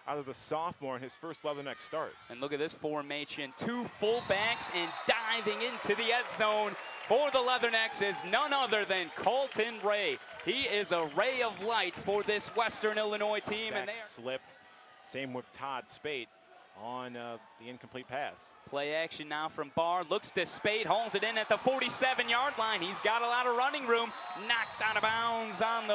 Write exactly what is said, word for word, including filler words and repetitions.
out of the sophomore in his first Leatherneck start. And look at this formation. Two fullbacks and diving into the end zone for the Leathernecks is none other than Colton Ray. He is a ray of light for this Western Illinois team. Back and they are slipped. Same with Todd Spate on uh, the incomplete pass. Play action now from Barr. Looks to Spate. Hauls it in at the forty-seven yard line. He's got a lot of running room. Knocked out of bounds on the